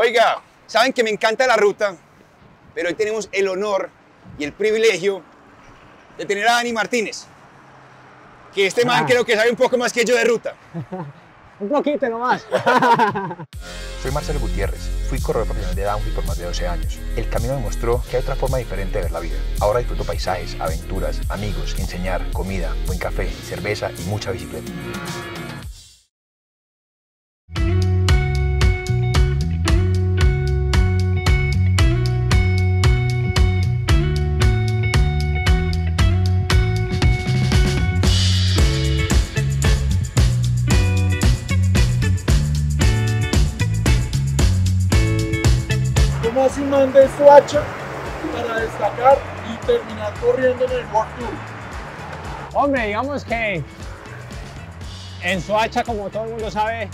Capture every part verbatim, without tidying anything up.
Oiga, saben que me encanta la ruta, pero hoy tenemos el honor y el privilegio de tener a Dani Martínez, que este man Ah. creo que sabe un poco más que yo de ruta. Un poquito nomás. Soy Marcelo Gutiérrez, fui corredor profesional de downhill por más de doce años. El camino me mostró que hay otra forma diferente de ver la vida. Ahora disfruto paisajes, aventuras, amigos, enseñar, comida, buen café, cerveza y mucha bicicleta. ¿Cómo hace un man de Soacha para destacar y terminar corriendo en el World Tour? Hombre, digamos que en Soacha, como todo el mundo sabe,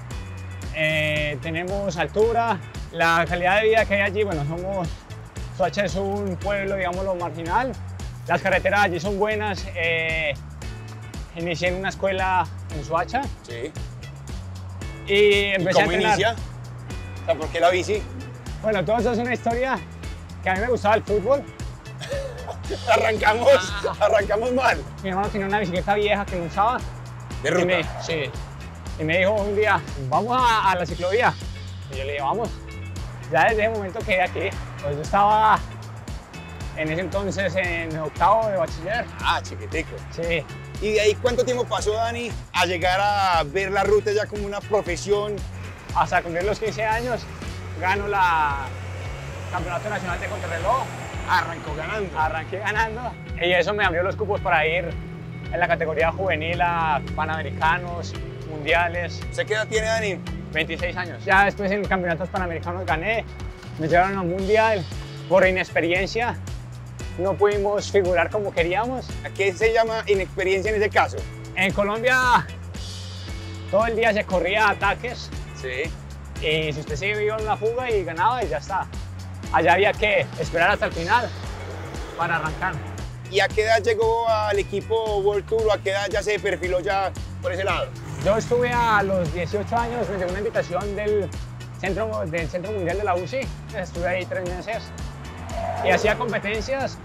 eh, tenemos altura, la calidad de vida que hay allí, bueno, somos, Soacha es un pueblo, digámoslo, marginal, las carreteras allí son buenas, eh, inicié en una escuela en Soacha Sí. y ¿Y empecé a cómo entrenar. inicia? O sea, ¿por qué la bici? Bueno, todo eso es una historia que a mí me gustaba el fútbol. Arrancamos, arrancamos mal. Mi hermano tenía una bicicleta vieja que no usaba. De Y ruta. me, sí. Y me dijo un día, vamos a, a la ciclovía. Y yo le dije, vamos. Ya desde ese momento quedé aquí. Pues yo estaba en ese entonces en octavo de bachiller. Ah, chiquitico. Sí. ¿Y de ahí cuánto tiempo pasó, Dani, a llegar a ver la ruta ya como una profesión? Hasta cumplir los quince años, gano la Campeonato Nacional de Contrarreloj. Arrancó ganando. Arranqué ganando. Y eso me abrió los cupos para ir en la categoría juvenil a Panamericanos, Mundiales. ¿Usted qué edad tiene, Dani? veintiséis años. Ya después en campeonatos panamericanos gané, me llevaron a un mundial. Por inexperiencia no pudimos figurar como queríamos. ¿A qué se llama inexperiencia en ese caso? En Colombia todo el día se corría ataques Sí. y si usted se iba en una fuga y ganaba y ya está. Allá había que esperar hasta el final para arrancar. ¿Y a qué edad llegó al equipo World Tour o a qué edad ya se perfiló ya por ese lado? Yo estuve a los dieciocho años, me llegó una invitación del Centro, del Centro Mundial de la U C I, estuve ahí tres meses y hacía competencias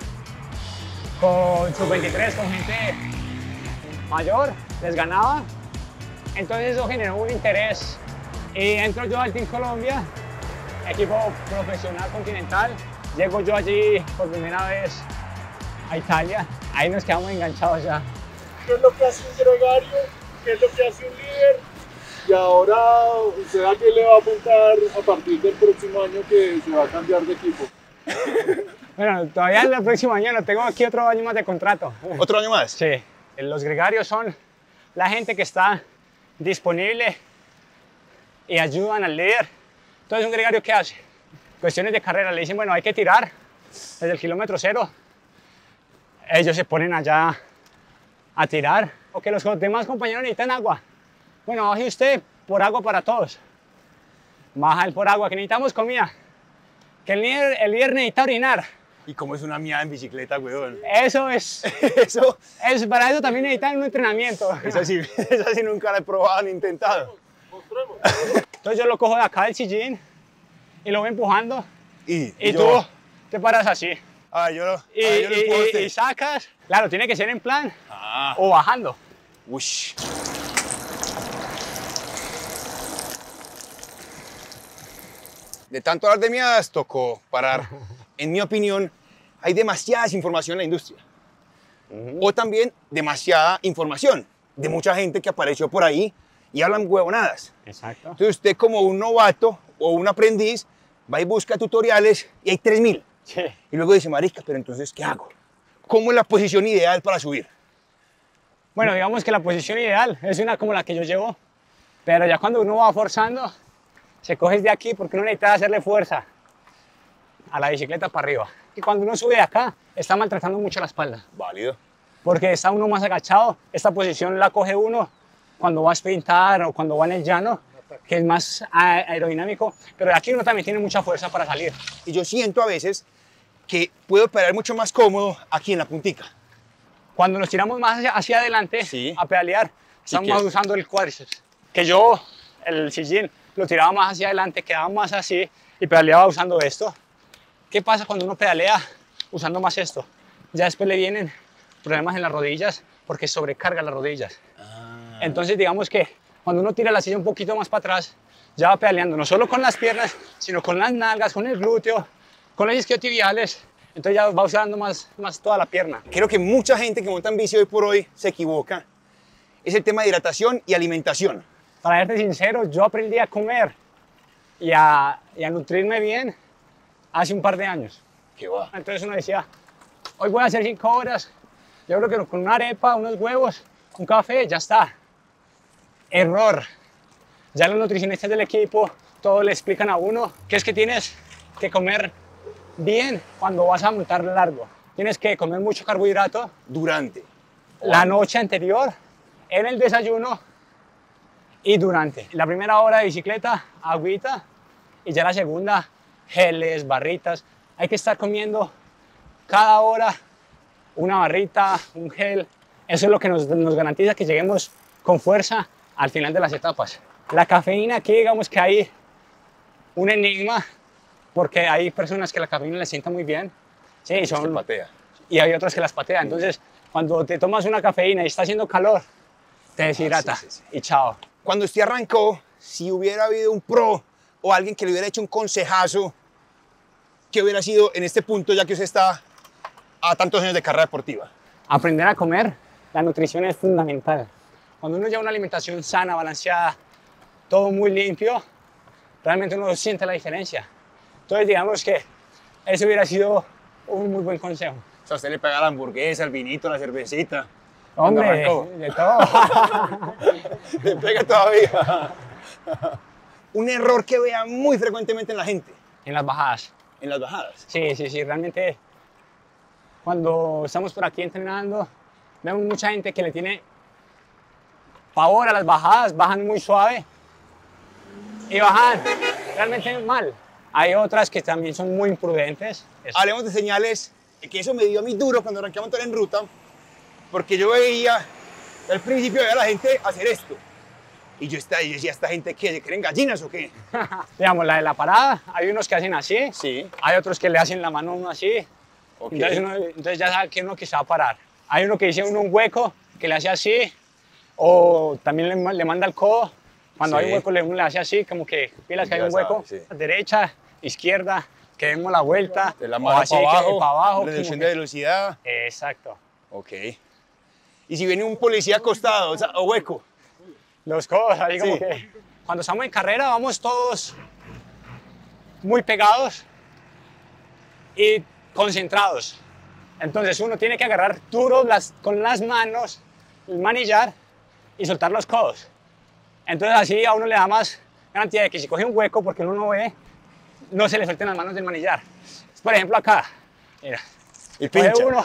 con sub veintitrés, con gente mayor, les ganaba, entonces eso generó un interés y entro yo al Team Colombia, equipo profesional continental, llego yo allí por primera vez a Italia, ahí nos quedamos enganchados ya. ¿Qué es lo que hace un gregario? ¿Qué es lo que hace un líder? Y ahora, ¿usted a qué le va a apuntar a partir del próximo año que se va a cambiar de equipo? Bueno, todavía el próximo año no tengo aquí otro año más de contrato. ¿Otro año más? Sí, los gregarios son la gente que está disponible y ayudan al líder. Entonces, un gregario, ¿qué hace? Cuestiones de carrera, le dicen, bueno, hay que tirar desde el kilómetro cero. Ellos se ponen allá a tirar. O que los demás compañeros necesitan agua. Bueno, baje usted por agua para todos. Baja él por agua, que necesitamos comida. Que el líder, el líder necesita orinar. ¿Y cómo es una miada en bicicleta, weón? Eso es, Eso, es, para eso también necesitan un entrenamiento. esa sí, esa sí nunca la he probado ni intentado. Mostremos. Entonces yo lo cojo de acá del sillín y lo voy empujando Y, y yo, tú te paras así Ah, yo, ah, y, yo lo y- puedo y- hacer. y sacas. Claro, tiene que ser en plan Ah, o bajando. ush. De tanto hablar de miadas, tocó parar. En mi opinión, hay demasiada información en la industria. O también demasiada información de mucha gente que apareció por ahí y hablan huevonadas. Exacto. Entonces usted como un novato o un aprendiz va y busca tutoriales y hay tres mil. Sí. Y luego dice, marica, pero entonces, ¿qué hago? ¿Cómo es la posición ideal para subir? Bueno, digamos que la posición ideal es una como la que yo llevo, pero ya cuando uno va forzando, se coge de aquí porque uno necesita hacerle fuerza a la bicicleta para arriba. Y cuando uno sube de acá, está maltratando mucho la espalda, Válido. porque está uno más agachado. Esta posición la coge uno cuando va a sprintar o cuando va en el llano, que es más a- aerodinámico, pero aquí uno también tiene mucha fuerza para salir. Y yo siento a veces que puedo operar mucho más cómodo aquí en la puntica. Cuando nos tiramos más hacia, hacia adelante Sí. a pedalear, estamos que- usando el cuádriceps. Que yo, el sillín, lo tiraba más hacia adelante, quedaba más así y pedaleaba usando esto. ¿Qué pasa cuando uno pedalea usando más esto? Ya después le vienen problemas en las rodillas porque sobrecarga las rodillas. Ah. Entonces digamos que cuando uno tira la silla un poquito más para atrás, ya va pedaleando no solo con las piernas, sino con las nalgas, con el glúteo, con los isquiotibiales. Entonces ya va usando más, más toda la pierna. Creo que mucha gente que monta en bici hoy por hoy se equivoca. Es el tema de hidratación y alimentación. Para serte sincero, yo aprendí a comer y a, y a nutrirme bien hace un par de años. ¿Qué va? Entonces uno decía, hoy voy a hacer cinco horas. Yo creo que con una arepa, unos huevos, un café, ya está. Error. Ya los nutricionistas del equipo, todos le explican a uno que es que tienes que comer bien cuando vas a montar largo. Tienes que comer mucho carbohidrato. Durante. La noche anterior, en el desayuno y durante. La primera hora de bicicleta, agüita, y ya la segunda, geles, barritas. Hay que estar comiendo cada hora una barrita, un gel. Eso es lo que nos, nos garantiza que lleguemos con fuerza al final de las etapas. La cafeína, aquí digamos que hay un enigma, porque hay personas que la cafeína les sienta muy bien. Sí, son, se patea. Y hay otras que las patean. Entonces, cuando te tomas una cafeína y está haciendo calor, te deshidrata. Ah, sí, sí, sí. Y chao. Cuando usted arrancó, si hubiera habido un pro o alguien que le hubiera hecho un consejazo, ¿qué hubiera sido en este punto, ya que usted está a tantos años de carrera deportiva? Aprender a comer. La nutrición es fundamental. Cuando uno lleva una alimentación sana, balanceada, todo muy limpio, realmente uno siente la diferencia. Entonces, digamos que eso hubiera sido un muy buen consejo. O sea, usted le pega la hamburguesa, el vinito, la cervecita. Hombre, de todo. Le pega todavía. Un error que vea muy frecuentemente en la gente. En las bajadas. En las bajadas. Sí, sí, sí. Realmente, cuando estamos por aquí entrenando, vemos mucha gente que le tiene pavor a las bajadas, bajan muy suave y bajan realmente mal. Hay otras que también son muy imprudentes. Hablemos de señales, que eso me dio a mí duro cuando arranqué a montar en ruta, porque yo veía, al principio veía a la gente hacer esto. Y yo, estaba, yo decía, ¿esta gente qué? ¿Se creen gallinas o qué? Digamos, la de la parada, hay unos que hacen así, sí. Hay otros que le hacen la mano a uno así. Okay. Entonces, uno, entonces ya sabe que uno que se va a parar. Hay uno que dice uno un hueco, que le hace así, o también le, le manda el codo. Cuando sí. Hay un hueco, le, uno le hace así, como que pilas que hay un hueco. Sabe, sí. Derecha, izquierda, que demos la vuelta. De la mano así, para abajo, que, para abajo reducción de velocidad. Exacto. Ok. Y si viene un policía acostado, o, sea, o hueco. Los codos, ahí como sí. que cuando estamos en carrera vamos todos muy pegados y concentrados. Entonces uno tiene que agarrar duro las, con las manos el manillar y soltar los codos. Entonces así a uno le da más garantía de que si coge un hueco, porque uno no ve, no se le suelten las manos del manillar. Por ejemplo acá, mira, y pincha. Uno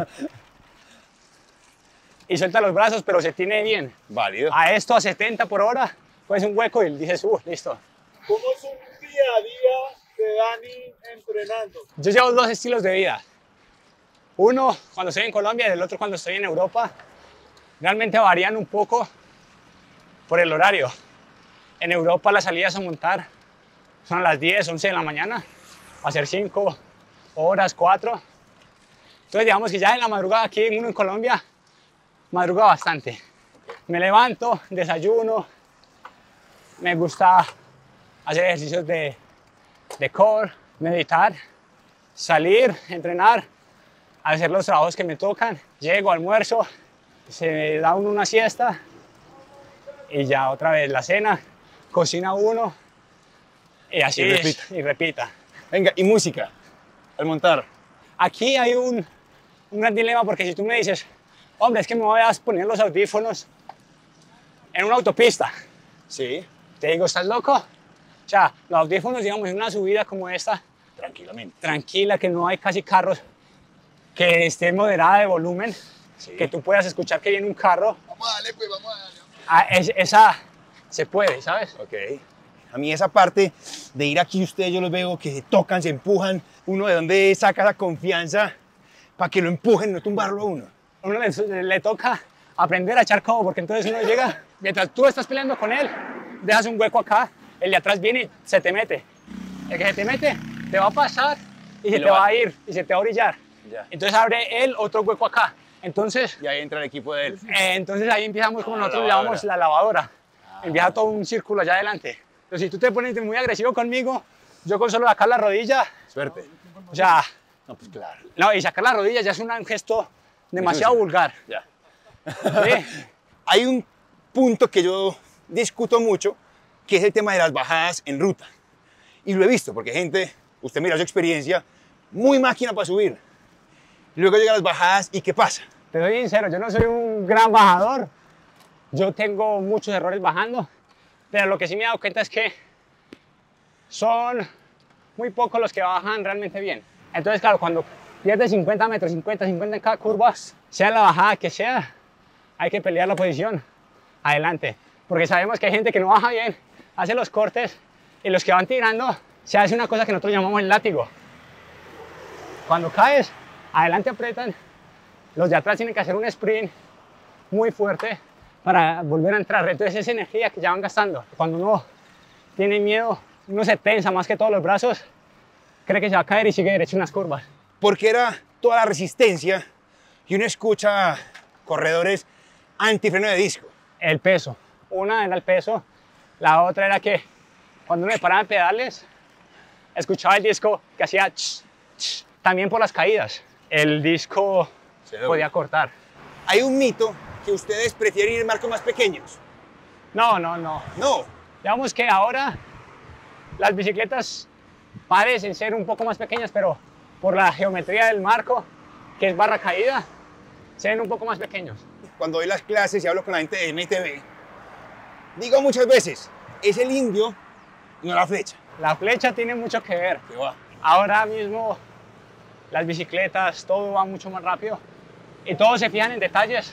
y suelta los brazos, pero se tiene bien. Válido. A esto a setenta por hora, pues un hueco y dices, uh, listo. ¿Cómo es un día a día de Dani entrenando? Yo llevo dos estilos de vida. Uno cuando estoy en Colombia y el otro cuando estoy en Europa. Realmente varían un poco por el horario. En Europa las salidas a montar son a las diez, once de la mañana, a hacer cinco horas, cuatro. Entonces digamos que ya en la madrugada aquí uno en Colombia madruga bastante. Me levanto, desayuno, me gusta hacer ejercicios de, de core, meditar, salir, entrenar, hacer los trabajos que me tocan. Llego, almuerzo, se da uno una siesta y ya otra vez la cena, cocina uno y así y repita. Es, y repita. Venga, y música al montar. Aquí hay un, un gran dilema porque si tú me dices, hombre, es que me voy a poner los audífonos en una autopista. Sí. Te digo, ¿estás loco? O sea, los audífonos, digamos, en una subida como esta, tranquilamente. Tranquila, que no hay casi carros, que esté moderada de volumen, sí. Que tú puedas escuchar que viene un carro. Vamos a darle, pues, vamos a darle. Ah, es, esa se puede, ¿sabes? Ok. A mí esa parte de ir aquí, ustedes yo los veo que se tocan, se empujan. Uno de dónde saca esa confianza para que lo empujen, no tumbarlo a uno. A uno le, le toca aprender a echar codo, porque entonces uno llega, mientras tú estás peleando con él, dejas un hueco acá el de atrás viene y se te mete. El que se te mete te va a pasar y, y se te va. va a ir y se te va a orillar. Ya. Entonces abre él otro hueco acá. Entonces, y ahí entra el equipo de él. Eh, entonces ahí empezamos como ah, nosotros lavadora. llamamos la lavadora. Ah. Empieza todo un círculo allá adelante. Pero si tú te pones muy agresivo conmigo, yo con solo sacar la rodilla... Suerte. O sea... No, pues claro. No, y sacar la rodilla ya es un gesto demasiado sí, sí. vulgar. Ya. ¿Sí? Hay un punto que yo discuto mucho, que es el tema de las bajadas en ruta. Y lo he visto, porque gente, usted mira su experiencia, muy máquina para subir. Luego llegan las bajadas y ¿qué pasa? Te soy sincero, yo no soy un gran bajador. Yo tengo muchos errores bajando, pero lo que sí me he dado cuenta es que son muy pocos los que bajan realmente bien. Entonces, claro, cuando pierdes cincuenta metros, cincuenta, cincuenta en cada curva, sea la bajada que sea, hay que pelear la posición adelante. Porque sabemos que hay gente que no baja bien, hace los cortes y los que van tirando, se hace una cosa que nosotros llamamos el látigo. Cuando caes, adelante apretan, los de atrás tienen que hacer un sprint muy fuerte para volver a entrar. Entonces esa energía que ya van gastando. Cuando uno tiene miedo, uno se tensa más que todos los brazos, cree que se va a caer y sigue derecho en las curvas. Porque era toda la resistencia y uno escucha corredores antifreno de disco. El peso. Una era el peso, la otra era que cuando uno le paraba en pedales, escuchaba el disco que hacía ch, ch, también por las caídas. El disco podía cortar. Hay un mito que ustedes prefieren ir en marcos más pequeños. No, no, no. No. Digamos que ahora las bicicletas parecen ser un poco más pequeñas, pero por la geometría del marco, que es barra caída, se ven un poco más pequeños. Cuando doy las clases y hablo con la gente de M T B, digo muchas veces, es el indio y no la flecha. La flecha tiene mucho que ver. ¿Qué va? Ahora mismo las bicicletas, todo va mucho más rápido y todos se fijan en detalles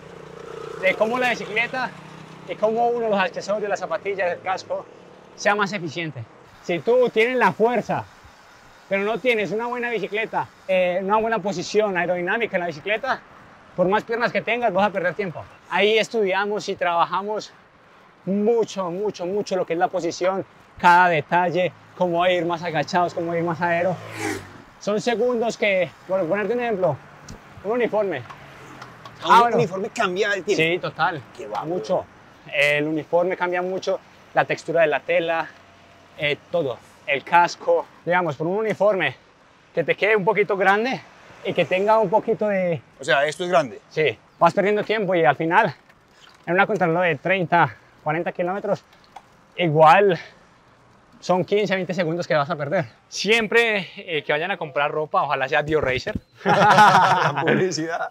de cómo la bicicleta y cómo uno de los accesorios, las zapatillas, el casco, sea más eficiente. Si tú tienes la fuerza, pero no tienes una buena bicicleta, eh, una buena posición aerodinámica en la bicicleta, por más piernas que tengas, vas a perder tiempo. Ahí estudiamos y trabajamos mucho, mucho, mucho lo que es la posición, cada detalle, cómo ir más agachados, cómo ir más aero. Son segundos que, por ponerte un ejemplo, un uniforme. ¿Un ah, bueno. uniforme cambia el tiempo? Sí, total. Qué va mucho. El uniforme cambia mucho, la textura de la tela, eh, todo. El casco, digamos, por un uniforme que te quede un poquito grande y que tenga un poquito de... O sea, esto es grande. Sí, vas perdiendo tiempo y al final, en una contrarreloj de treinta, cuarenta kilómetros, igual son quince, veinte segundos que vas a perder. Siempre eh, que vayan a comprar ropa, ojalá sea BioRacer. La publicidad.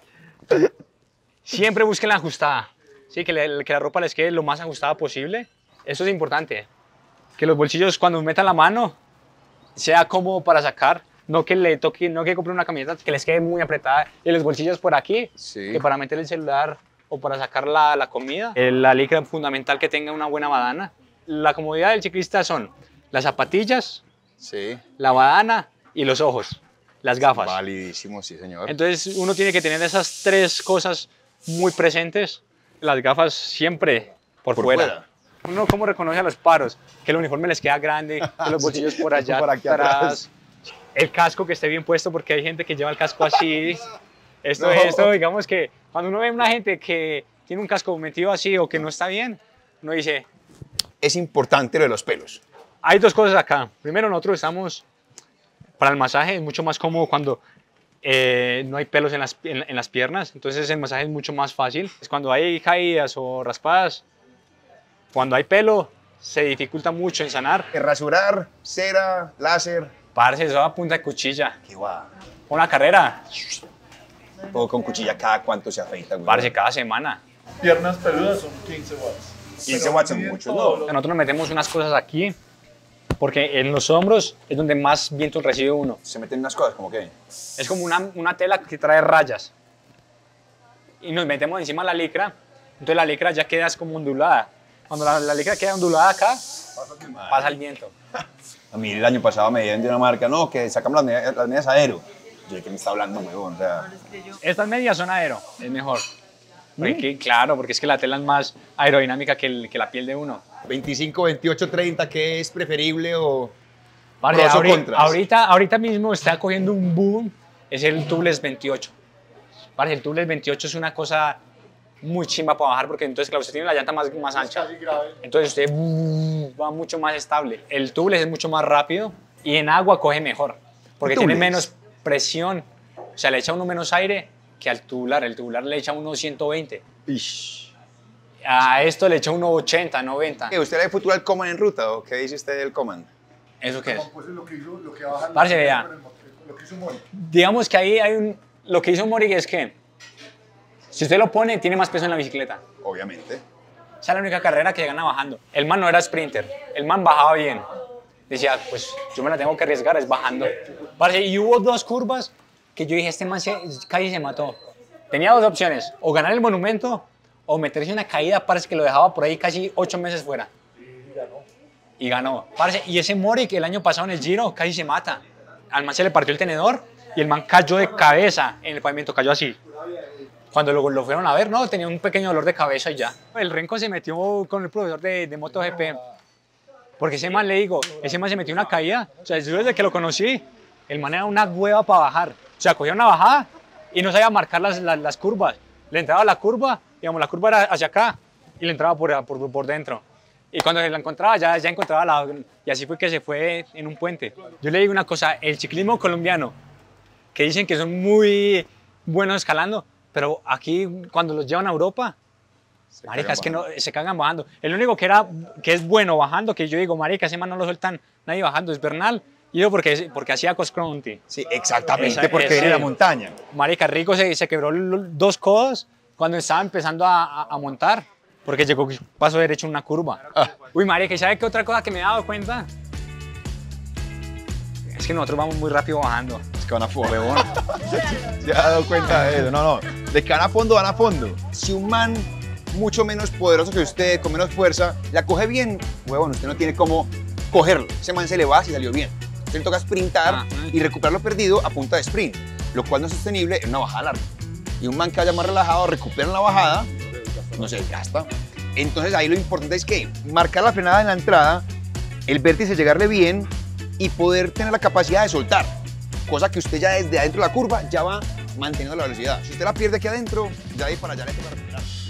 Siempre busquen la ajustada, ¿sí? que, le, que la ropa les quede lo más ajustada posible. Eso es importante. Que los bolsillos cuando metan la mano sea cómodo para sacar, no que le toque, no que compre una camiseta que les quede muy apretada y los bolsillos por aquí, sí. que para meter el celular o para sacar la, la comida. La licra es fundamental que tenga una buena badana. La comodidad del ciclista son las zapatillas, sí. la badana y los ojos, las gafas. Validísimo, sí señor. Entonces uno tiene que tener esas tres cosas muy presentes. Las gafas siempre por, por fuera. fuera. Uno cómo reconoce a los paros, que el uniforme les queda grande, que los bolsillos sí, por allá por aquí atrás. atrás. El casco que esté bien puesto, porque hay gente que lleva el casco así. Esto, no. esto, digamos que cuando uno ve a una gente que tiene un casco metido así o que no está bien, uno dice... Es importante lo de los pelos. Hay dos cosas acá. Primero, nosotros estamos, para el masaje es mucho más cómodo cuando eh, no hay pelos en las, en, en las piernas, entonces el masaje es mucho más fácil. Es cuando hay caídas o raspadas, cuando hay pelo, se dificulta mucho en sanar. Rasurar, cera, láser. Parce, eso a punta de cuchilla. Qué guau. Una carrera. Todo con cuchilla, ¿cada cuánto se afeita? Güey? Parce, cada semana. Piernas peludas son quince watts. quince watts son muchos, ¿no? Nosotros nos metemos unas cosas aquí, porque en los hombros es donde más viento recibe uno. ¿Se meten unas cosas? ¿Cómo qué? Es como una, una tela que trae rayas. Y nos metemos encima de la licra, entonces la licra ya queda como ondulada. Cuando la, la licra queda ondulada acá, pasa el viento. A mí el año pasado me dieron de una marca, no, que sacamos las medias, las medias aero. Yo, ¿qué me está hablando, huevón? O sea... Estas medias son aero, es mejor. Porque, ¿Mm? Claro, porque es que la tela es más aerodinámica que, el, que la piel de uno. veinticinco, veintiocho, treinta, ¿qué es preferible o Parce, pros o ahorita, contras? ahorita, ahorita mismo está cogiendo un boom, es el tubeless veintiocho. Parce, el tubeless veintiocho es una cosa muy chimba para bajar porque entonces, claro, usted tiene la llanta más, más ancha. Entonces usted uh, va mucho más estable. El tubeless es mucho más rápido y en agua coge mejor porque tiene menos presión. O sea, le echa uno menos aire que al tubular. El tubular le echa uno ciento veinte. Ish. A esto le echa uno ochenta, noventa. ¿Qué, ¿Usted le futuro al Command en ruta o qué dice usted del Command? ¿Eso qué es? Pues lo que hizo, lo que baja el- Parce, vea. lo que hizo Mori. Digamos que ahí hay un... Lo que hizo Mori es que si usted lo pone, tiene más peso en la bicicleta. Obviamente. Esa es la única carrera que gana bajando. El man no era sprinter, el man bajaba bien. Decía, pues yo me la tengo que arriesgar, es bajando. Parce, y hubo dos curvas que yo dije, este man se, casi se mató. Tenía dos opciones, o ganar el monumento o meterse en una caída, parce, que lo dejaba por ahí casi ocho meses fuera. Y ganó. Y ganó. Parce, y ese Mori que el año pasado en el Giro casi se mata. Al man se le partió el tenedor y el man cayó de cabeza en el pavimento, cayó así. Cuando lo, lo fueron a ver, no, tenía un pequeño dolor de cabeza y ya. El Renko se metió con el profesor de, de MotoGP. Porque ese man, le digo, ese man se metió en una caída. O sea, yo desde que lo conocí, el man era una hueva para bajar. O sea, cogía una bajada y no sabía marcar las, las, las curvas. Le entraba la curva, digamos, la curva era hacia acá y le entraba por, por, por dentro. Y cuando se la encontraba, ya, ya encontraba la... Y así fue que se fue en un puente. Yo le digo una cosa, el ciclismo colombiano, que dicen que son muy buenos escalando, pero aquí cuando los llevan a Europa, Se marica, es que cagan no, se cagan bajando. El único que, era, que es bueno bajando, que yo digo, marica, ese man no lo sueltan nadie bajando, es Bernal. Y yo porque, porque hacía cross-country. Sí, exactamente, Esa- porque ese- viene de la montaña. Marica, Rico se, se quebró l- dos codos cuando estaba empezando a, a- a montar, porque llegó paso derecho en una curva. Ah. Uy, marica, ¿y sabe qué otra cosa que me he dado cuenta? Es que nosotros vamos muy rápido bajando. Es que van a fondo. Se ha dado cuenta de eso. No, no. De que van a fondo, van a fondo. Si un man mucho menos poderoso que usted, con menos fuerza, la coge bien, huevón, usted no tiene cómo cogerlo. Ese man se le va si salió bien. Entonces le toca sprintar Ah, y recuperar lo perdido a punta de sprint, lo cual no es sostenible en una bajada larga. Y un man que vaya más relajado, recupera en la bajada, no se desgasta. Entonces ahí lo importante es que marcar la frenada en la entrada, el vértice llegarle bien y poder tener la capacidad de soltar, cosa que usted ya desde adentro de la curva ya va manteniendo la velocidad. Si usted la pierde aquí adentro, ya de ahí para allá le toca recuperar.